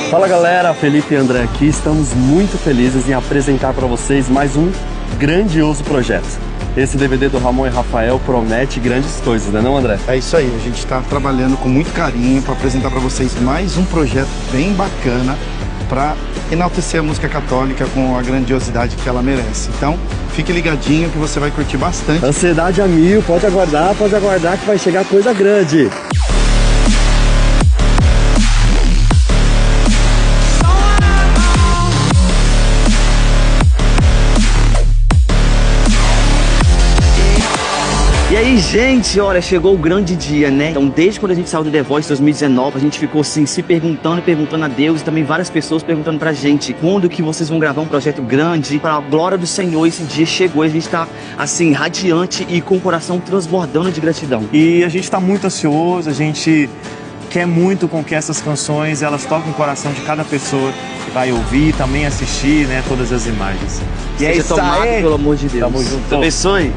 Fala galera, Felipe e André aqui. Estamos muito felizes em apresentar para vocês mais um grandioso projeto. Esse DVD do Ramon e Rafael promete grandes coisas, né não, André? É isso aí, a gente está trabalhando com muito carinho para apresentar para vocês mais um projeto bem bacana para enaltecer a música católica com a grandiosidade que ela merece. Então, fique ligadinho que você vai curtir bastante. Ansiedade a mil, pode aguardar que vai chegar coisa grande. E aí, gente, olha, chegou o grande dia, né? Então, desde quando a gente saiu do The Voice 2019, a gente ficou assim, se perguntando a Deus, e também várias pessoas perguntando pra gente quando que vocês vão gravar um projeto grande para a glória do Senhor. Esse dia chegou e a gente tá, assim, radiante e com o coração transbordando de gratidão. E a gente tá muito ansioso, a gente quer muito com que essas canções, elas toquem o coração de cada pessoa que vai ouvir, também assistir, né, todas as imagens. E é isso aí, pelo amor de Deus. Tamo junto. Deus abençoe.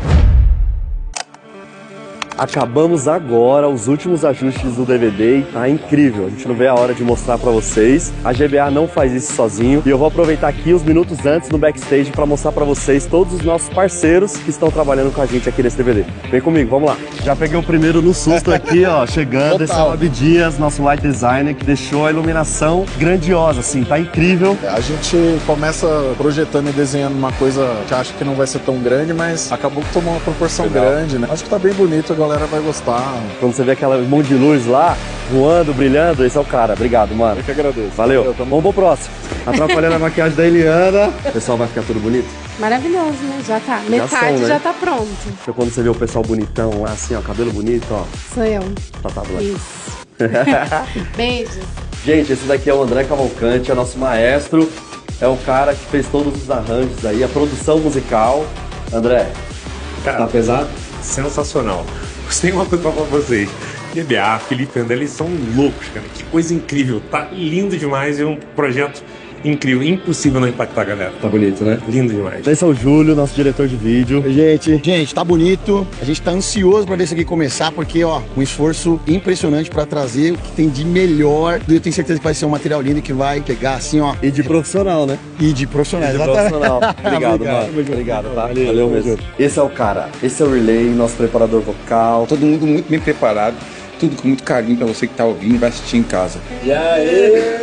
Acabamos agora os últimos ajustes do DVD e tá incrível, a gente não vê a hora de mostrar pra vocês. A GBA não faz isso sozinho e eu vou aproveitar aqui os minutos antes no backstage pra mostrar pra vocês todos os nossos parceiros que estão trabalhando com a gente aqui nesse DVD. Vem comigo, vamos lá. Já peguei o primeiro no susto aqui, ó, chegando. Esse é o Abdias, nosso light designer, que deixou a iluminação grandiosa, assim, tá incrível. A gente começa projetando e desenhando uma coisa que acha que não vai ser tão grande, mas acabou que tomou uma proporção grande, né? Acho que tá bem bonito, a galera vai gostar. Quando você vê aquela monte de luz lá, voando, brilhando, esse é o cara. Obrigado, mano. Eu que agradeço. Valeu. Vamos pro próximo. Atrapalhando a maquiagem da Eliana. O pessoal vai ficar tudo bonito? Maravilhoso, né? Já tá. Metade né? já tá pronto. Então, quando você vê o pessoal bonitão lá, assim, ó, cabelo bonito, ó. Sou eu. Tá do lado. Isso. Beijos. Gente, esse daqui é o André Cavalcante, é nosso maestro. É o cara que fez todos os arranjos aí, a produção musical. André, cara, tá pesado? Sensacional. Tem uma coisa pra falar pra vocês. GBA, Felipe e André, eles são loucos, cara. Que coisa incrível. Tá lindo demais. É um projeto incrível. Impossível não impactar a galera. Tá bonito, né? Lindo demais. Esse é o Júlio, nosso diretor de vídeo. Gente, tá bonito. A gente tá ansioso pra ver isso aqui começar, porque, ó, um esforço impressionante pra trazer o que tem de melhor. Eu tenho certeza que vai ser um material lindo que vai pegar, assim, ó. E de profissional, né? E de profissional, Obrigado, mano. Obrigado, tá? Valeu mesmo. Esse é o cara. Esse é o Relay, nosso preparador vocal. Todo mundo muito bem preparado. Tudo com muito carinho pra você que tá ouvindo e vai assistir em casa. E aí?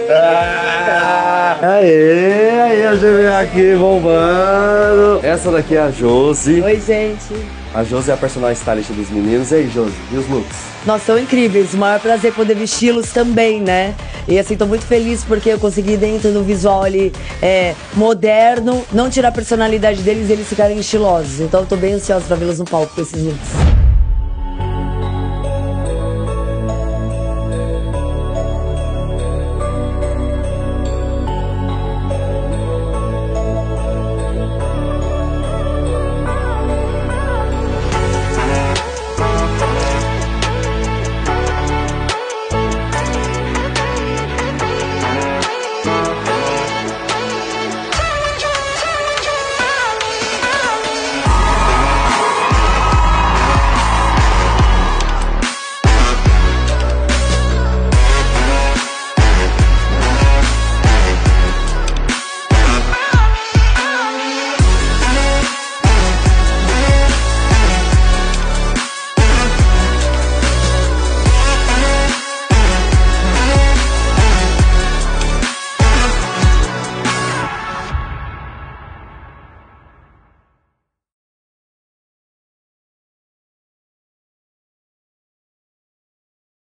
Aí, a GBA aqui bombando. Essa daqui é a Josi. Oi, gente. A Josi é a personal stylist dos meninos. E aí, Josi, e os looks? Nossa, são incríveis. O maior prazer poder vesti-los também, né? E assim, tô muito feliz porque eu consegui dentro do visual ali moderno, não tirar a personalidade deles e eles ficarem estilosos. Então eu tô bem ansiosa pra vê-los no palco com esses looks.